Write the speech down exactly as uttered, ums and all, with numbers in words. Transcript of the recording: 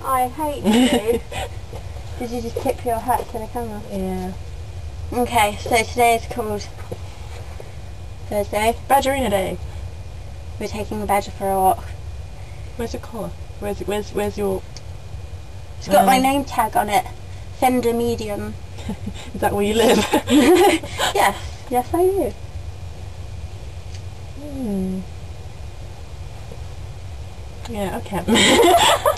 I hate you. Did you just tip your hat to the camera? Yeah. Okay, so today is called Thursday. Badgerina Day. We're taking the badger for a walk. Where's your collar? Where's where's where's your? It's got um, my name tag on it. Fender Medium. Is that where you live? Yes, yes I do. Hmm. Yeah. Okay.